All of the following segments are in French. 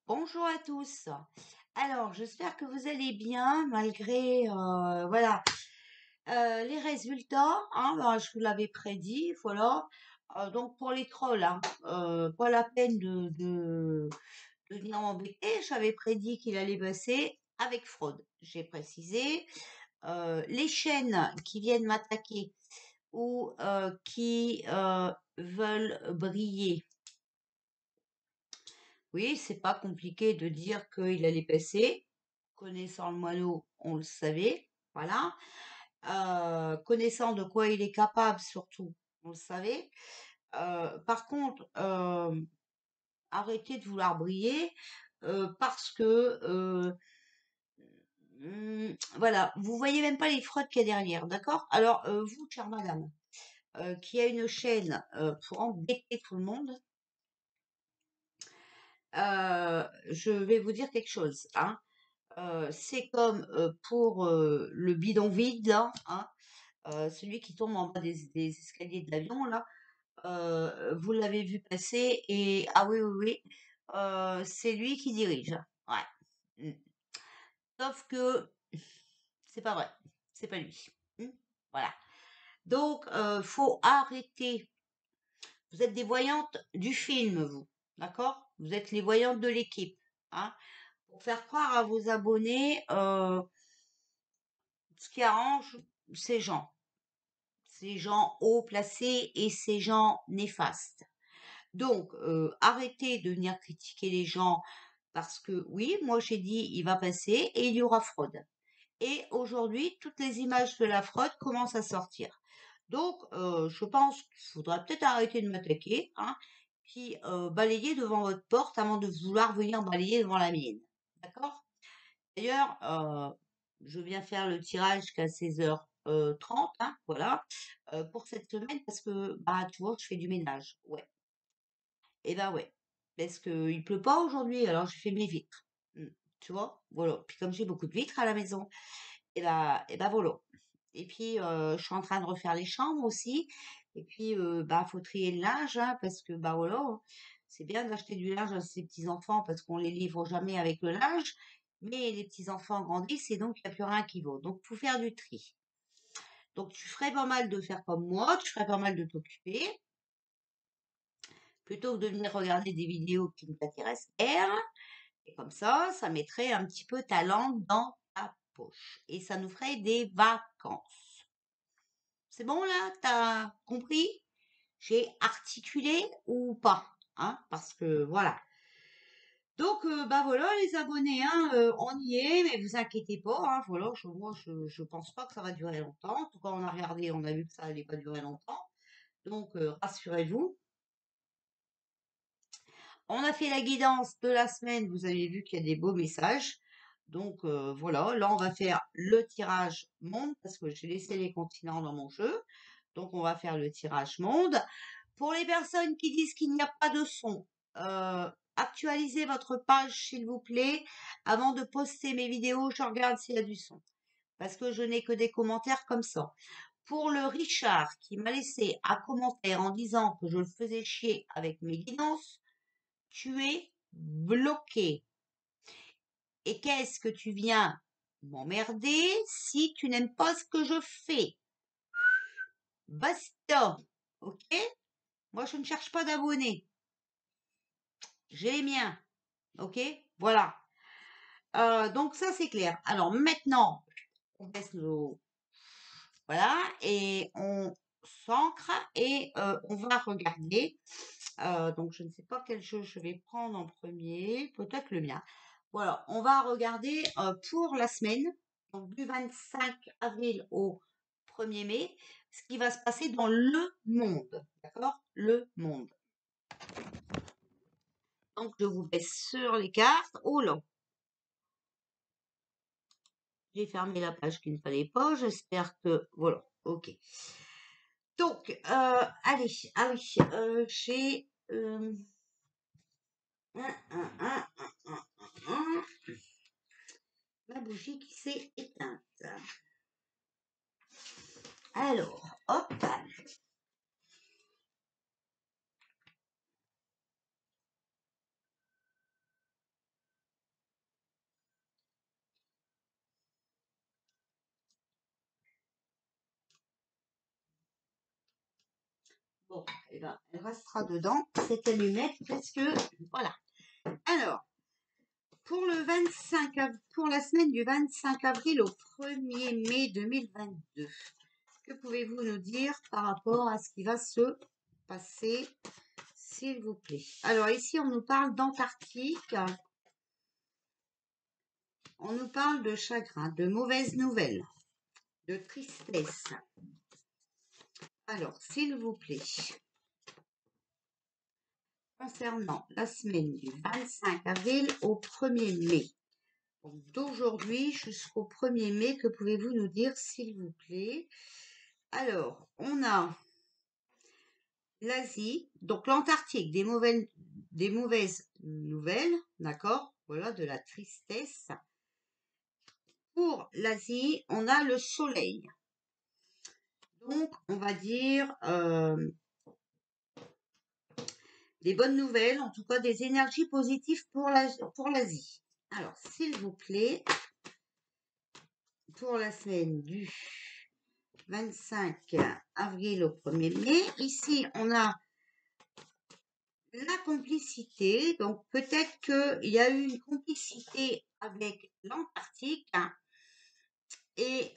Bonjour à tous. Alors, j'espère que vous allez bien malgré voilà les résultats. Hein, ben, je vous l'avais prédit, voilà. Donc pour les trolls, hein, pas la peine de venir m'embêter. J'avais prédit qu'il allait passer avec fraude. J'ai précisé. Les chaînes qui viennent m'attaquer ou qui veulent briller. Oui, c'est pas compliqué de dire qu'il allait passer. Connaissant le moineau, on le savait, voilà. Connaissant de quoi il est capable, surtout, on le savait. Par contre, arrêtez de vouloir briller parce que, voilà, vous voyez même pas les fraudes qu'il y a derrière, d'accord? Alors, vous, chère madame, qui a une chaîne pour embêter tout le monde, je vais vous dire quelque chose, hein. C'est comme pour le bidon vide, là, hein, celui qui tombe en bas des escaliers de l'avion, là. Vous l'avez vu passer et ah oui, oui, oui, c'est lui qui dirige. Ouais. Mm. Sauf que c'est pas vrai, c'est pas lui. Mm. Voilà. Donc, faut arrêter. Vous êtes des voyantes du film, vous, d'accord? Vous êtes les voyantes de l'équipe, hein? Pour faire croire à vos abonnés ce qui arrange ces gens haut placés et ces gens néfastes. Donc, arrêtez de venir critiquer les gens parce que oui, moi j'ai dit il va passer et il y aura fraude. Et aujourd'hui, toutes les images de la fraude commencent à sortir. Donc, je pense qu'il faudra peut-être arrêter de m'attaquer, hein, puis balayer devant votre porte avant de vouloir venir balayer devant la mienne. D'accord? D'ailleurs, je viens faire le tirage qu'à 16h30, hein, voilà, pour cette semaine parce que, bah, tu vois, je fais du ménage. Ouais. Et ben ouais. Parce que il pleut pas aujourd'hui, alors j'ai fait mes vitres. Tu vois? Voilà. Puis comme j'ai beaucoup de vitres à la maison, et ben voilà. Et puis, je suis en train de refaire les chambres aussi. Et puis, bah, faut trier le linge, hein, parce que, bah voilà, c'est bien d'acheter du linge à ses petits-enfants parce qu'on les livre jamais avec le linge. Mais les petits-enfants grandissent et donc il n'y a plus rien qui vaut. Donc, faut faire du tri. Donc, tu ferais pas mal de faire comme moi, tu ferais pas mal de t'occuper, plutôt que de venir regarder des vidéos qui ne t'intéressent guère. Et comme ça mettrait un petit peu ta langue dans ta poche. Et ça nous ferait des vacances. C'est bon là? T'as compris? J'ai articulé ou pas? Hein? Parce que voilà. Donc, bah voilà les abonnés, hein, on y est, mais vous inquiétez pas, hein, voilà, moi je pense pas que ça va durer longtemps. En tout cas, on a regardé, on a vu que ça allait pas durer longtemps. Donc, rassurez-vous. On a fait la guidance de la semaine, vous avez vu qu'il y a des beaux messages. Donc voilà, là on va faire le tirage monde parce que j'ai laissé les continents dans mon jeu. Donc on va faire le tirage monde. Pour les personnes qui disent qu'il n'y a pas de son, actualisez votre page s'il vous plaît. Avant de poster mes vidéos, je regarde s'il y a du son. Parce que je n'ai que des commentaires comme ça. Pour le Richard qui m'a laissé un commentaire en disant que je le faisais chier avec mes guidances, tu es bloqué. Et qu'est-ce que tu viens m'emmerder si tu n'aimes pas ce que je fais? Basta, ok? Moi, je ne cherche pas d'abonnés. J'ai les miens, ok? Voilà. Donc ça, c'est clair. Alors maintenant, on baisse nos... Voilà, et on s'ancre et on va regarder. Donc je ne sais pas quel jeu je vais prendre en premier, peut-être le mien. Voilà, on va regarder pour la semaine, donc du 25 avril au 1er mai, ce qui va se passer dans le monde. D'accord? Le monde. Donc je vous baisse sur les cartes. Oh là! J'ai fermé la page qu'il ne fallait pas. J'espère que... Voilà, ok. Donc, allez, ah oui, j'ai... ma bougie qui s'est éteinte. Alors, hop. Bon, eh ben, elle restera dedans, cette allumette, parce que, voilà. Alors, pour le 25 pour la semaine du 25 avril au 1er mai 2022, que pouvez-vous nous dire par rapport à ce qui va se passer, s'il vous plaît? Alors ici, on nous parle d'Antarctique, on nous parle de chagrin, de mauvaises nouvelles, de tristesse. Alors, s'il vous plaît, concernant la semaine du 25 avril au 1er mai, d'aujourd'hui jusqu'au 1er mai, que pouvez-vous nous dire, s'il vous plaît? Alors, on a l'Asie, donc l'Antarctique, des mauvaises nouvelles, d'accord? Voilà, de la tristesse. Pour l'Asie, on a le soleil. Donc, on va dire des bonnes nouvelles, en tout cas des énergies positives pour l'Asie. Alors, s'il vous plaît, pour la semaine du 25 avril au 1er mai, ici, on a la complicité. Donc, peut-être qu'il y a eu une complicité avec l'Antarctique, hein, et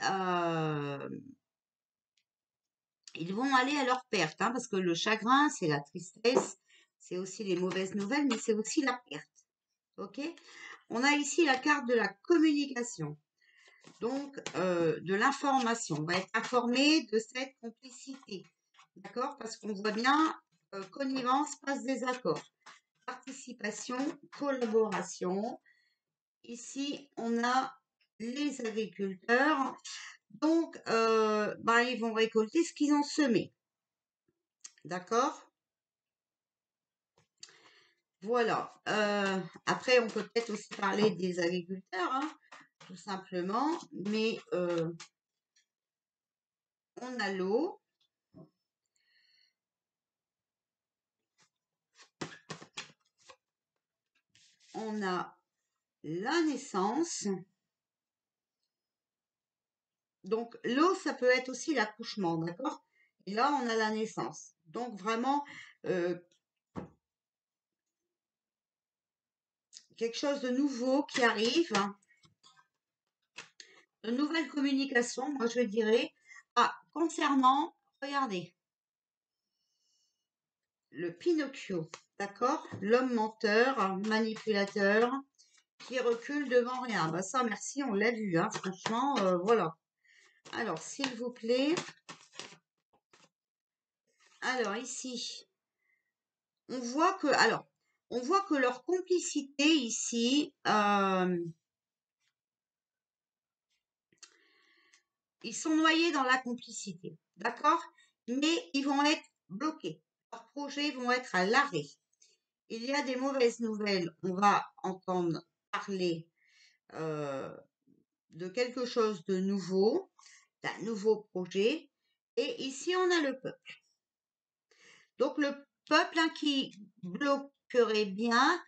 ils vont aller à leur perte, hein, parce que le chagrin, c'est la tristesse, c'est aussi les mauvaises nouvelles, mais c'est aussi la perte. Ok? On a ici la carte de la communication, donc de l'information. On va être informé de cette complicité, d'accord? Parce qu'on voit bien connivence, passe des accords, participation, collaboration. Ici, on a les agriculteurs. Donc, ils vont récolter ce qu'ils ont semé. D'accord? Voilà. Après, on peut peut-être aussi parler des agriculteurs, hein, tout simplement. Mais on a l'eau. On a la naissance. Donc, l'eau, ça peut être aussi l'accouchement, d'accord? Et là, on a la naissance. Donc, vraiment, quelque chose de nouveau qui arrive, hein, de nouvelles communications, moi, je dirais. Ah, concernant, regardez, le Pinocchio, d'accord? L'homme menteur, manipulateur, qui recule devant rien. Bah ça, merci, on l'a vu, hein, franchement, voilà. Alors, s'il vous plaît. Alors, ici, on voit que leur complicité ici, ils sont noyés dans la complicité, d'accord? Mais ils vont être bloqués. Leurs projets vont être à l'arrêt. Il y a des mauvaises nouvelles. On va entendre parler de quelque chose de nouveau, d'un nouveau projet. Et ici, on a le peuple. Donc, le peuple, hein, qui bloquerait bien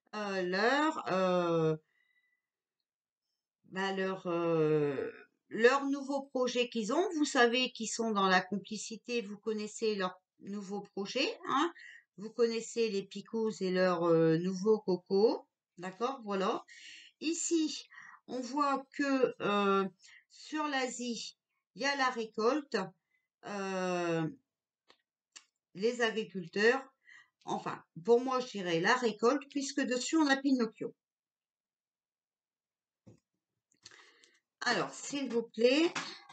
leur nouveau projet qu'ils ont. Vous savez qu'ils sont dans la complicité, vous connaissez leur nouveau projet, hein. Vous connaissez les picous et leurs nouveaux cocos, d'accord, voilà. Ici, on voit que sur l'Asie, il y a la récolte, les agriculteurs, enfin, pour moi, je dirais la récolte, puisque dessus, on a Pinocchio. Alors, s'il vous plaît.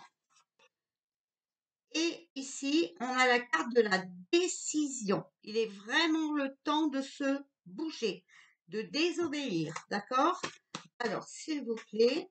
Et ici, on a la carte de la décision. Il est vraiment le temps de se bouger, de désobéir, d'accord? Alors, s'il vous plaît,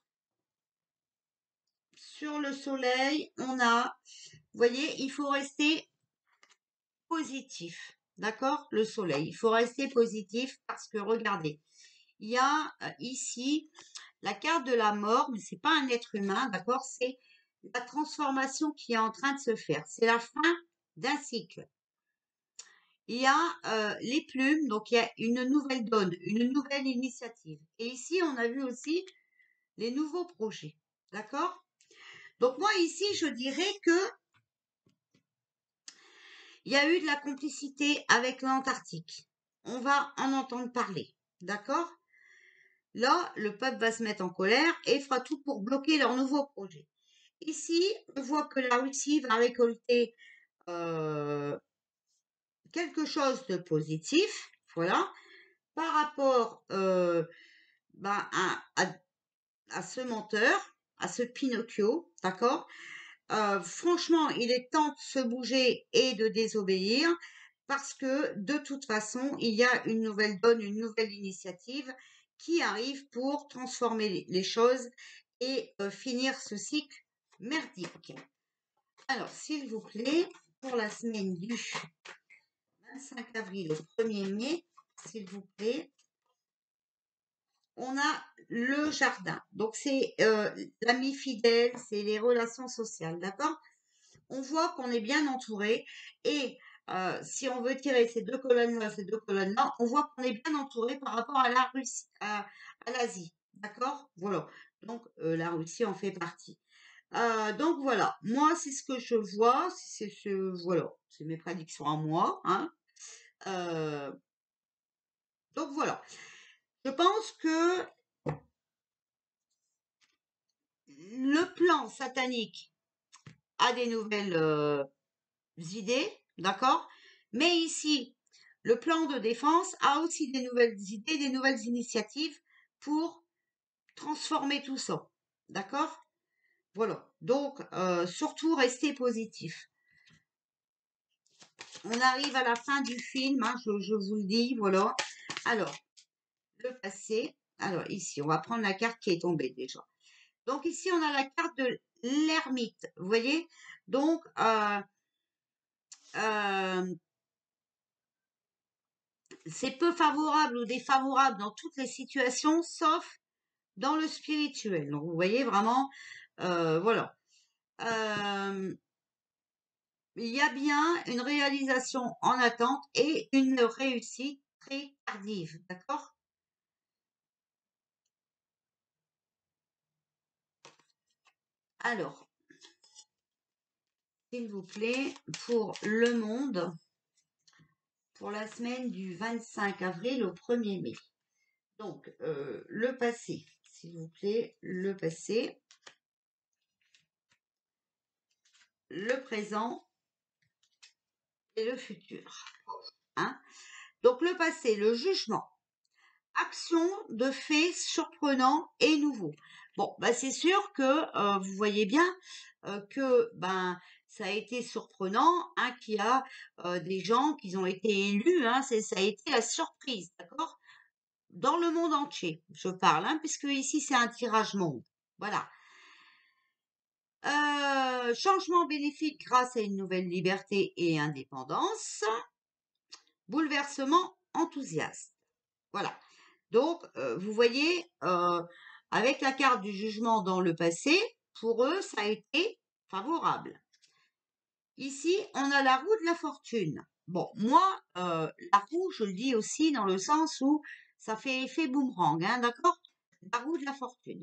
sur le soleil, on a, vous voyez, il faut rester positif, d'accord? Le soleil, il faut rester positif parce que, regardez, il y a ici la carte de la mort, mais c'est pas un être humain, d'accord? C'est la transformation qui est en train de se faire. C'est la fin d'un cycle. Il y a les plumes, donc il y a une nouvelle donne, une nouvelle initiative. Et ici, on a vu aussi les nouveaux projets. D'accord? Donc moi, ici, je dirais que Il y a eu de la complicité avec l'Antarctique. On va en entendre parler. D'accord? Là, le peuple va se mettre en colère et fera tout pour bloquer leur nouveau projet. Ici, on voit que la Russie va récolter euh, quelque chose de positif, voilà, par rapport ben, à ce menteur, à ce Pinocchio, d'accord? Franchement, il est temps de se bouger et de désobéir parce que de toute façon, il y a une nouvelle donne, une nouvelle initiative qui arrive pour transformer les choses et finir ce cycle merdique. Alors, s'il vous plaît, pour la semaine du 25 avril au 1er mai, s'il vous plaît, on a le jardin. Donc, c'est l'ami fidèle, c'est les relations sociales, d'accord? On voit qu'on est bien entouré et si on veut tirer ces deux colonnes-là, ces deux colonnes-là, on voit qu'on est bien entouré par rapport à la Russie, à l'Asie, d'accord? Voilà. Donc, la Russie en fait partie. Donc voilà, moi c'est ce que je vois, voilà, c'est mes prédictions à moi, hein. Euh, donc voilà, je pense que le plan satanique a des nouvelles idées, d'accord? Mais ici, le plan de défense a aussi des nouvelles idées, des nouvelles initiatives pour transformer tout ça, d'accord? Voilà, donc surtout restez positif. On arrive à la fin du film, hein, je vous le dis, voilà. Alors, le passé. Alors ici, on va prendre la carte qui est tombée déjà. Donc ici, on a la carte de l'ermite, vous voyez? Donc, c'est peu favorable ou défavorable dans toutes les situations, sauf dans le spirituel. Donc, vous voyez vraiment, voilà. Il y a bien une réalisation en attente et une réussite très tardive, d'accord? Alors, s'il vous plaît, pour le monde, pour la semaine du 25 avril au 1er mai. Donc, le passé, s'il vous plaît, le passé, le présent et le futur. Hein? Donc, le passé, le jugement. Action de faits surprenants et nouveaux. Bon, bah c'est sûr que vous voyez bien que ben ça a été surprenant, hein, qu'il y a des gens qui ont été élus, hein, ça a été la surprise, d'accord? Dans le monde entier, je parle, hein, puisque ici c'est un tirage monde. Voilà. Changement bénéfique grâce à une nouvelle liberté et indépendance. Bouleversement enthousiaste. Voilà. Donc, vous voyez, avec la carte du jugement dans le passé, pour eux, ça a été favorable. Ici, on a la roue de la fortune. Bon, moi, la roue, je le dis aussi dans le sens où ça fait effet boomerang, hein, d'accord? La roue de la fortune.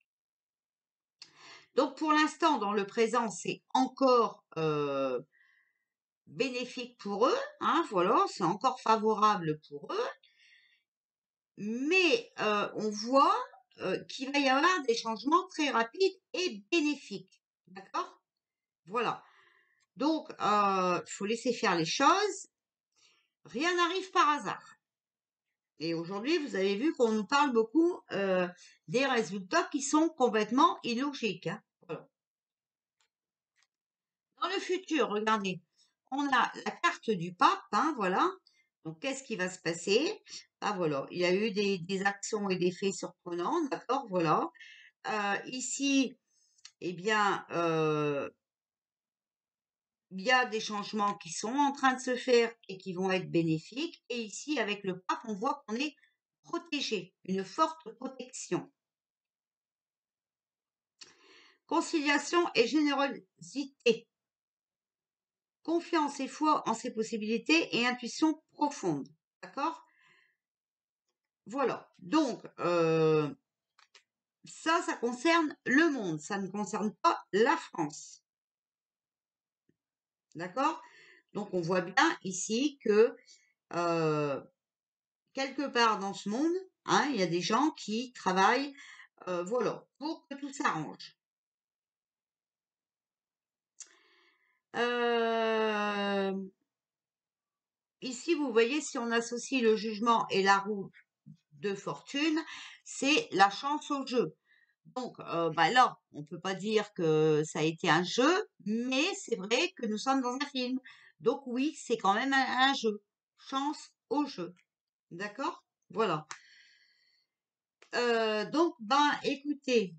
Donc, pour l'instant, dans le présent, c'est encore bénéfique pour eux, hein, voilà, c'est encore favorable pour eux. Mais on voit qu'il va y avoir des changements très rapides et bénéfiques. D'accord? Voilà. Donc, il faut laisser faire les choses. Rien n'arrive par hasard. Et aujourd'hui, vous avez vu qu'on nous parle beaucoup des résultats qui sont complètement illogiques. Hein. Voilà. Dans le futur, regardez, on a la carte du pape, hein, voilà. Donc, qu'est-ce qui va se passer? Ah, voilà, il y a eu des actions et des faits surprenants, d'accord, voilà. Ici, eh bien, il y a des changements qui sont en train de se faire et qui vont être bénéfiques. Et ici, avec le pape, on voit qu'on est protégé, une forte protection. Conciliation et générosité. Confiance et foi en ses possibilités et intuition profonde. D'accord? Voilà. Donc, ça concerne le monde. Ça ne concerne pas la France. D'accord? Donc, on voit bien ici que quelque part dans ce monde, hein, il y a des gens qui travaillent, voilà, pour que tout s'arrange. Ici, vous voyez, si on associe le jugement et la roue de fortune, c'est la chance au jeu. Donc, bah là, on peut pas dire que ça a été un jeu, mais c'est vrai que nous sommes dans un film. Donc oui, c'est quand même un jeu. Chance au jeu. D'accord? Voilà. Donc, ben, écoutez,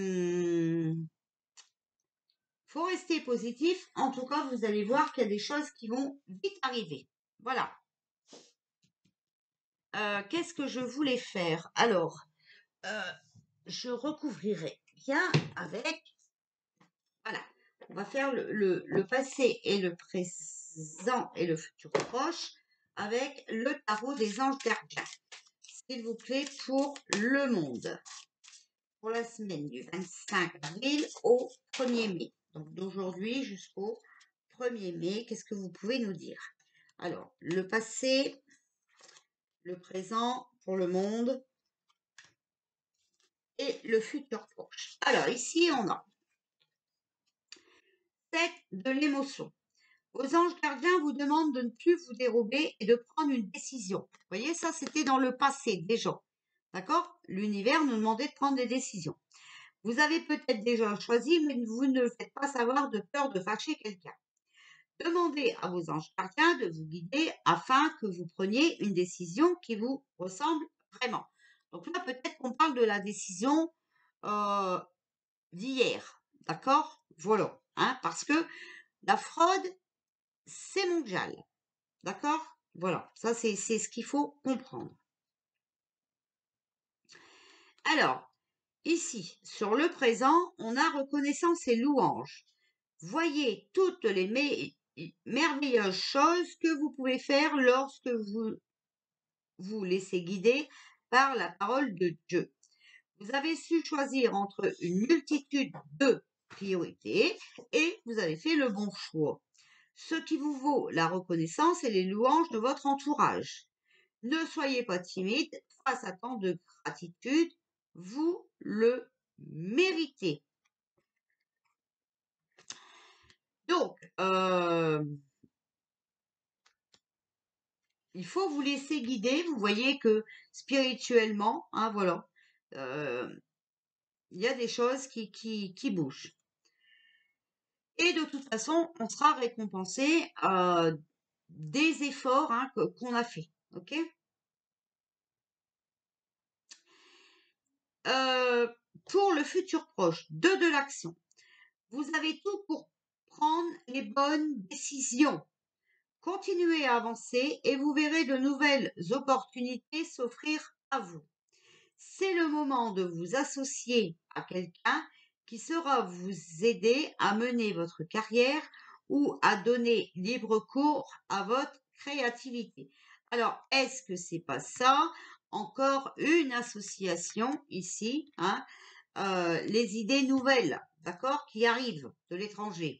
faut rester positif. En tout cas, vous allez voir qu'il y a des choses qui vont vite arriver. Voilà. Qu'est-ce que je voulais faire? Alors, je recouvrirai bien avec, voilà, on va faire le passé et le présent et le futur proche avec le tarot des anges gardiens. S'il vous plaît, pour le monde. Pour la semaine du 25 avril au 1er mai. Donc d'aujourd'hui jusqu'au 1er mai, qu'est-ce que vous pouvez nous dire? Alors, le passé, le présent pour le monde et le futur proche. Alors ici, on a 7 de l'émotion. Vos anges gardiens vous demandent de ne plus vous dérober et de prendre une décision. Vous voyez, ça, c'était dans le passé déjà. D'accord? L'univers nous demandait de prendre des décisions. Vous avez peut-être déjà choisi, mais vous ne le faites pas savoir de peur de fâcher quelqu'un. Demandez à vos anges gardiens de vous guider afin que vous preniez une décision qui vous ressemble vraiment. Donc là, peut-être qu'on parle de la décision euh, d'hier. D'accord? Voilà. Hein, parce que la fraude, c'est mondial. D'accord? Voilà. Ça, c'est ce qu'il faut comprendre. Alors, ici, sur le présent, on a reconnaissance et louange. Voyez toutes les merveilleuses choses que vous pouvez faire lorsque vous vous laissez guider par la parole de Dieu. Vous avez su choisir entre une multitude de priorités et vous avez fait le bon choix. Ce qui vous vaut la reconnaissance et les louanges de votre entourage. Ne soyez pas timide face à tant de gratitude, vous le méritez. Donc, il faut vous laisser guider. Vous voyez que spirituellement, hein, voilà, il y a des choses qui bougent. Et de toute façon, on sera récompensé des efforts hein, qu'on a fait. Ok? Pour le futur proche, de l'action. Vous avez tout pour prendre les bonnes décisions. Continuez à avancer et vous verrez de nouvelles opportunités s'offrir à vous. C'est le moment de vous associer à quelqu'un qui saura vous aider à mener votre carrière ou à donner libre cours à votre créativité. Alors, est-ce que c'est pas ça? Encore une association ici, hein, les idées nouvelles, d'accord, qui arrivent de l'étranger.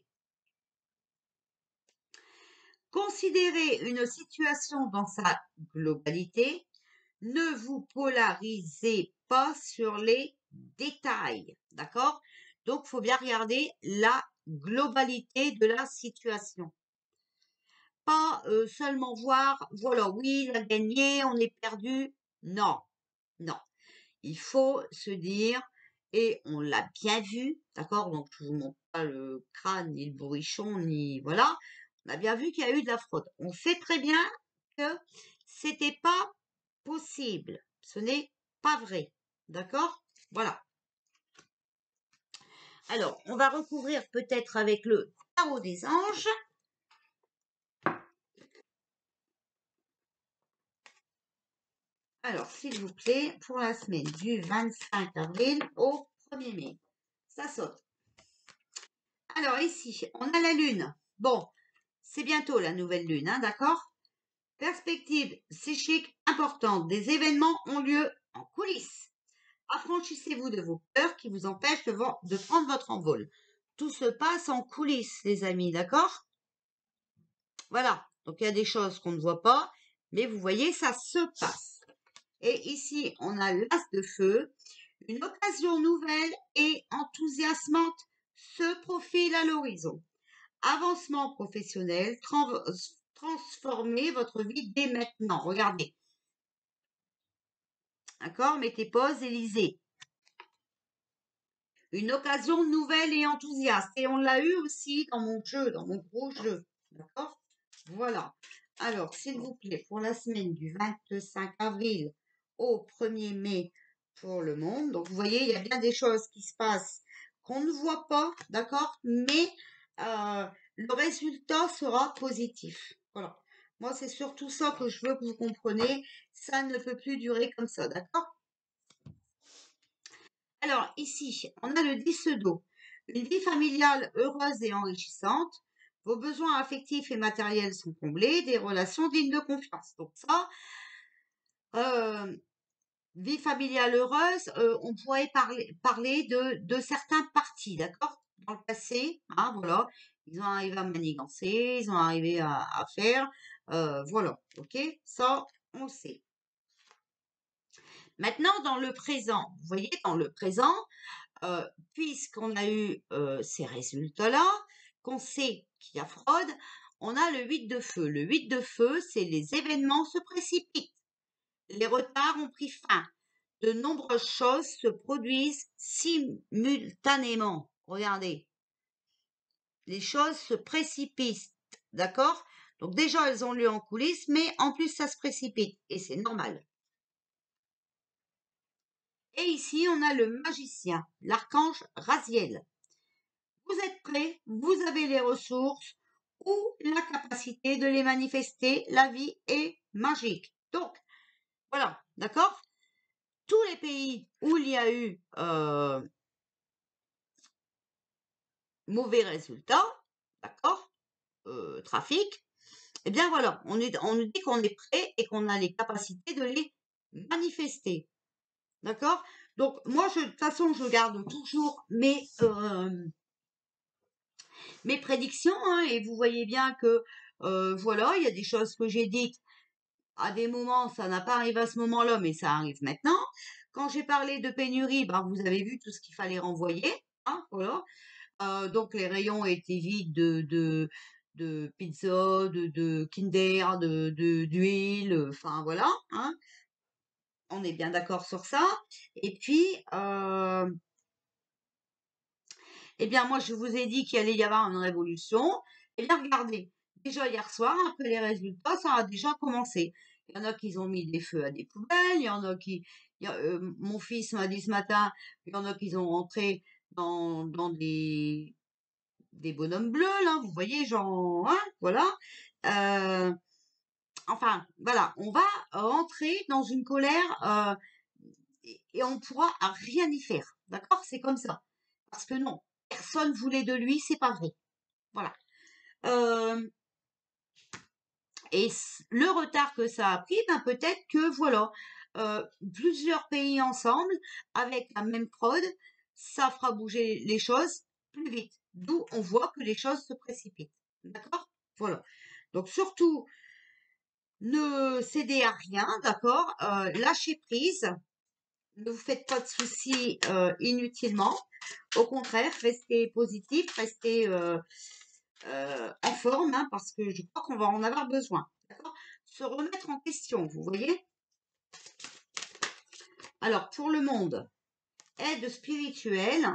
Considérez une situation dans sa globalité. Ne vous polarisez pas sur les détails, d'accord? Donc, il faut bien regarder la globalité de la situation. Pas seulement voir, voilà, oui, il a gagné, on est perdu. Non, non. Il faut se dire, et on l'a bien vu, d'accord? Donc, je vous montre pas le crâne, ni le bourrichon, ni voilà. On a bien vu qu'il y a eu de la fraude. On sait très bien que c'était pas possible. Ce n'est pas vrai. D'accord? Voilà. Alors, on va recouvrir peut-être avec le tarot des anges. Alors, s'il vous plaît, pour la semaine du 25 avril au 1er mai. Ça saute. Alors, ici, on a la lune. Bon, c'est bientôt la nouvelle lune, hein, d'accord? Perspective psychique importante. Des événements ont lieu en coulisses. Affranchissez-vous de vos peurs qui vous empêchent de prendre votre envol. Tout se passe en coulisses, les amis, d'accord? Voilà. Donc, il y a des choses qu'on ne voit pas, mais vous voyez, ça se passe. Et ici, on a l'as de feu. Une occasion nouvelle et enthousiasmante se profile à l'horizon. Avancement professionnel, transformez votre vie dès maintenant. Regardez. D'accord? Mettez pause et lisez. Une occasion nouvelle et enthousiaste. Et on l'a eu aussi dans mon jeu, dans mon gros jeu. D'accord? Voilà. Alors, s'il vous plaît, pour la semaine du 25 avril au 1er mai pour le monde. Donc, vous voyez, il y a bien des choses qui se passent qu'on ne voit pas, d'accord? Mais le résultat sera positif. Voilà. Moi, c'est surtout ça que je veux que vous compreniez. Ça ne peut plus durer comme ça, d'accord? Alors, ici, on a le 10 d'eau. Une vie familiale heureuse et enrichissante. Vos besoins affectifs et matériels sont comblés. Des relations dignes de confiance. Donc ça, vie familiale heureuse, on pourrait parler de certains partis, d'accord? Dans le passé, hein, voilà. Ils ont arrivé à manigancer, ils ont arrivé à faire. Voilà, ok? Ça, on le sait. Maintenant, dans le présent, vous voyez, dans le présent, puisqu'on a eu ces résultats-là, qu'on sait qu'il y a fraude, on a le 8 de feu. Le 8 de feu, c'est les événements se précipitent. Les retards ont pris fin. De nombreuses choses se produisent simultanément. Regardez, les choses se précipitent, d'accord? Donc déjà, elles ont lieu en coulisses, mais en plus, ça se précipite, et c'est normal. Et ici, on a le magicien, l'archange Raziel. Vous êtes prêts, vous avez les ressources ou la capacité de les manifester. La vie est magique. Donc, voilà, d'accord? Tous les pays où il y a eu mauvais résultats, d'accord, trafic, eh bien voilà, on nous dit qu'on est prêt et qu'on a les capacités de les manifester, d'accord? Donc moi, de toute façon, je garde toujours mes prédictions, hein, et vous voyez bien que voilà, il y a des choses que j'ai dites à des moments, ça n'a pas arrivé à ce moment-là, mais ça arrive maintenant. Quand j'ai parlé de pénurie, ben, vous avez vu tout ce qu'il fallait renvoyer, hein, voilà. Donc les rayons étaient vides de pizza, de Kinder, d'huile, enfin voilà, hein. On est bien d'accord sur ça. Et puis, eh bien moi je vous ai dit qu'il allait y avoir une révolution. Eh bien regardez, déjà hier soir, après les résultats, ça a déjà commencé. Il y en a qui ont mis des feux à des poubelles, il y en a mon fils m'a dit ce matin, il y en a qui ont rentré dans des bonhommes bleus, là, vous voyez, genre, hein, voilà. Enfin, voilà, on va rentrer dans une colère et on pourra rien y faire, d'accord? C'est comme ça. Parce que non, personne voulait de lui, c'est pas vrai. Voilà. Euh, et le retard que ça a pris, ben peut-être que voilà, plusieurs pays ensemble, avec la même fraude, ça fera bouger les choses plus vite. D'où on voit que les choses se précipitent. D'accord? Voilà. Donc surtout, ne cédez à rien, d'accord? Lâchez prise. Ne vous faites pas de soucis inutilement. Au contraire, restez positif, restez en forme, hein, parce que je crois qu'on va en avoir besoin. D'accord? Se remettre en question, vous voyez? Alors, pour le monde, aide spirituelle.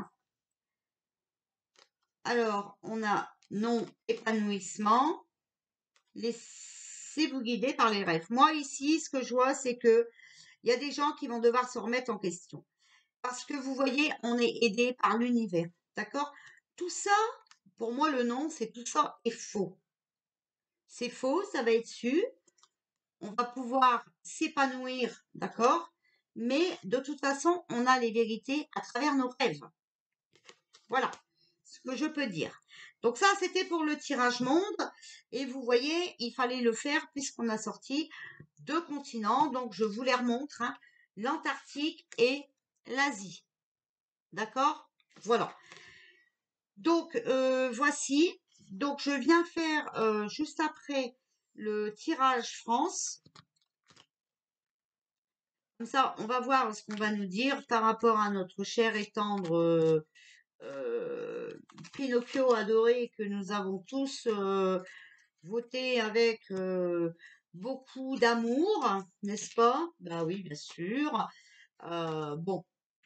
Alors, on a non-épanouissement. Laissez-vous guider par les rêves. Moi, ici, ce que je vois, c'est que il y a des gens qui vont devoir se remettre en question. Parce que vous voyez, on est aidé par l'univers. D'accord? Tout ça, pour moi, le nom, c'est tout ça est faux. C'est faux, ça va être su. On va pouvoir s'épanouir, d'accord? Mais de toute façon, on a les vérités à travers nos rêves. Voilà ce que je peux dire. Donc ça, c'était pour le tirage monde. Et vous voyez, il fallait le faire puisqu'on a sorti 2 continents. Donc, je vous les remontre, hein, l'Antarctique et l'Asie. D'accord? Voilà. Donc, voici. Donc, je viens faire juste après le tirage France. Comme ça, on va voir ce qu'on va nous dire par rapport à notre cher et tendre Pinocchio adoré que nous avons tous voté avec beaucoup d'amour, n'est-ce pas? Bah oui, bien sûr. Bon,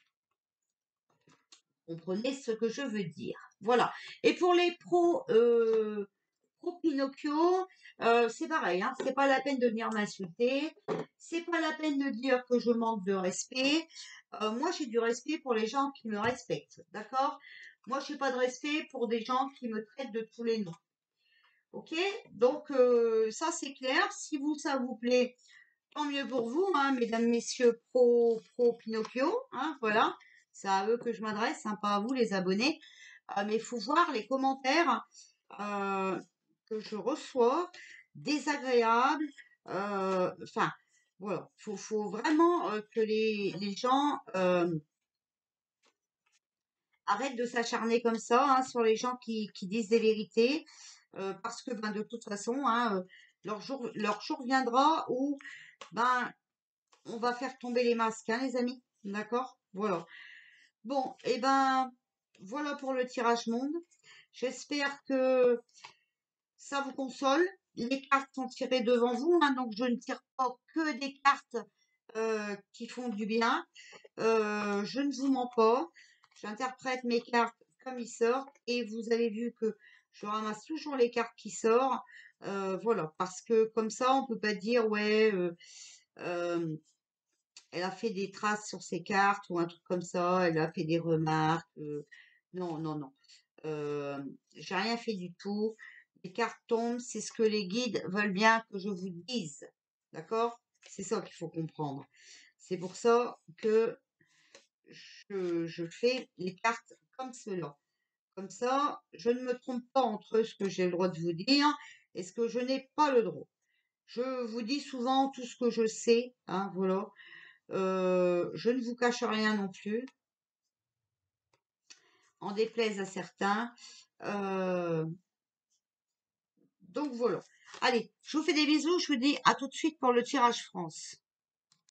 comprenez ce que je veux dire. Voilà. Et pour les pro Pinocchio, c'est pareil, hein, c'est pas la peine de venir m'insulter, c'est pas la peine de dire que je manque de respect. Moi, j'ai du respect pour les gens qui me respectent, d'accord? Moi, j'ai pas de respect pour des gens qui me traitent de tous les noms. Ok? Donc, ça, c'est clair. Si vous, ça vous plaît, tant mieux pour vous, hein, mesdames, messieurs, pro Pinocchio, hein, voilà. C'est à eux que je m'adresse, hein, pas à vous, les abonnés. Mais il faut voir les commentaires euh, que je reçois, désagréables. Enfin, voilà, faut vraiment que les gens arrêtent de s'acharner comme ça, hein, sur les gens qui disent des vérités, parce que ben, de toute façon, hein, leur jour viendra où ben, on va faire tomber les masques, hein, les amis. D'accord? Voilà. Bon, et ben, voilà pour le tirage monde. J'espère que ça vous console. Les cartes sont tirées devant vous, hein, donc je ne tire pas que des cartes qui font du bien. Je ne vous mens pas. J'interprète mes cartes comme ils sortent et vous avez vu que je ramasse toujours les cartes qui sortent. Voilà, parce que comme ça, on peut pas dire ouais, euh, elle a fait des traces sur ses cartes ou un truc comme ça, elle a fait des remarques. Non, non, non. J'ai rien fait du tout. Les cartes tombent, c'est ce que les guides veulent bien que je vous dise. D'accord? C'est ça qu'il faut comprendre. C'est pour ça que je fais les cartes comme cela. Comme ça, je ne me trompe pas entre ce que j'ai le droit de vous dire et ce que je n'ai pas le droit. Je vous dis souvent tout ce que je sais, hein, voilà. Je ne vous cache rien non plus, en déplaise à certains. Euh, donc voilà. Allez, je vous fais des bisous, je vous dis à tout de suite pour le tirage France.